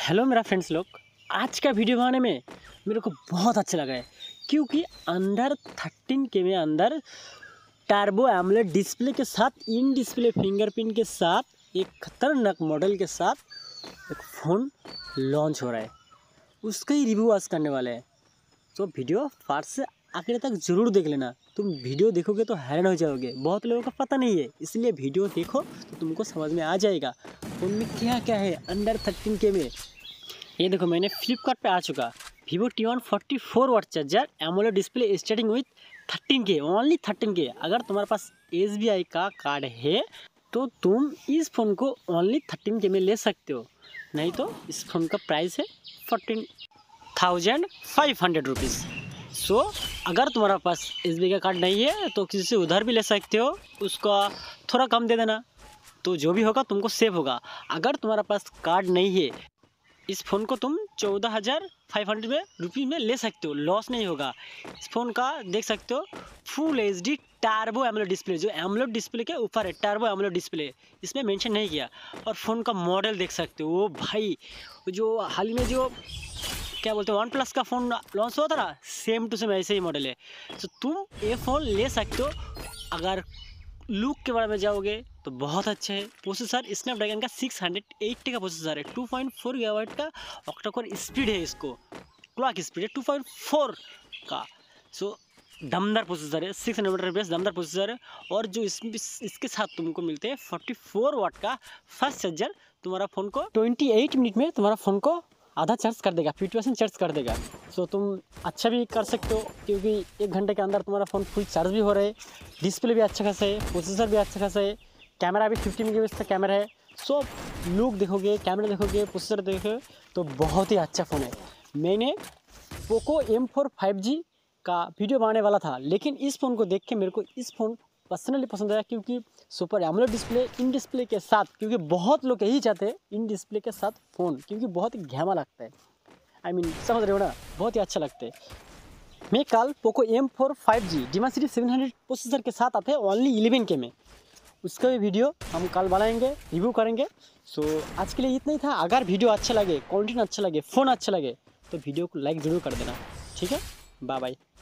Hello मेरा friends लोग, आज का वीडियो बनाने में मेरे को बहुत अच्छा लगा है क्योंकि अंडर 13K में अंदर टर्बो एमोलेड डिस्प्ले के साथ इन डिस्प्ले फिंगरप्रिंट के साथ एक खतरनाक मॉडल के साथ एक फ़ोन लॉन्च हो रहा है। उसका ही रिव्यू आज करने वाले हैं, तो वीडियो फर्स्ट से आखिर तक ज़रूर देख लेना। तुम वीडियो देखोगे तो हैरान हो जाओगे, बहुत लोगों को पता नहीं है, इसलिए वीडियो देखो तो तुमको समझ में आ जाएगा फ़ोन में क्या क्या है अंडर 13K में। ये देखो, मैंने फ्लिपकार्ट पे आ चुका Vivo T1 44 watt charger AMOLED display starting with 13K, only 13K। अगर तुम्हारे पास SBI का कार्ड है तो तुम इस फ़ोन को ओनली 13K में ले सकते हो, नहीं तो इस फ़ोन का प्राइस है 14,500 रुपीज़। सो अगर तुम्हारा पास SBI का कार्ड नहीं है तो किसी से उधार भी ले सकते हो, उसका थोड़ा कम दे देना, तो जो भी होगा तुमको सेव होगा। अगर तुम्हारा पास कार्ड नहीं है, इस फ़ोन को तुम 14,500 में रुपीज़ में ले सकते हो, लॉस नहीं होगा। इस फ़ोन का देख सकते हो full HD turbo AMOLED display, जो एमोलेड डिस्प्ले के ऊपर है, टर्बो एमोलेड डिस्प्ले इसमें मेंशन नहीं किया। और फ़ोन का मॉडल देख सकते हो, वो भाई जो हाल ही में जो क्या बोलते हैं OnePlus का फ़ोन लॉन्च हुआ था ना, सेम टू सेम ऐसे ही मॉडल है। तो तुम ये फ़ोन ले सकते हो। अगर लुक के बारे में जाओगे तो बहुत अच्छा है। प्रोसेसर स्नैपड्रैगन का 680 का प्रोसेसर है, 2.4 गीगाबाइट का ऑक्टा-कोर स्पीड है, इसको क्लॉक स्पीड है 2.4 का। सो दमदार प्रोसेसर है, 600 बेस दमदार प्रोसेसर है। और जो इसके साथ तुमको मिलते हैं 44 वाट का फास्ट चार्जर, तुम्हारा फ़ोन को 28 मिनट में तुम्हारा फ़ोन को आधा चार्ज कर देगा, 50% चार्ज कर देगा। सो तुम अच्छा भी कर सकते हो क्योंकि 1 घंटे के अंदर तुम्हारा फ़ोन फुल चार्ज भी हो रहा है। डिस्प्ले भी अच्छा खासा है, प्रोसेसर भी अच्छा खासा है, कैमरा भी 50 मेगापिक्सल का कैमरा है। सो लुक देखोगे, कैमरा देखोगे, प्रोसेसर देखोगे तो बहुत ही अच्छा फ़ोन है। मैंने पोको M4 5G का वीडियो बनाने वाला था, लेकिन इस फ़ोन को देख के मेरे को इस फ़ोन पर्सनली पसंद आया क्योंकि super AMOLED display in display के साथ, क्योंकि बहुत लोग यही चाहते हैं इन डिस्प्ले के साथ फ़ोन, क्योंकि बहुत ही घैमा लगता है। समझ रहे हो ना, बहुत ही अच्छा लगता है। मैं कल Poco M4 5G Dimensity 700 processor के साथ आते हैं ओनली 11K में, उसका भी वीडियो हम कल बनाएंगे, रिव्यू करेंगे। सो आज के लिए इतना ही था। अगर वीडियो अच्छा लगे, कंटेंट अच्छा लगे, फ़ोन अच्छा लगे तो वीडियो को लाइक ज़रूर कर देना, ठीक है। Bye bye.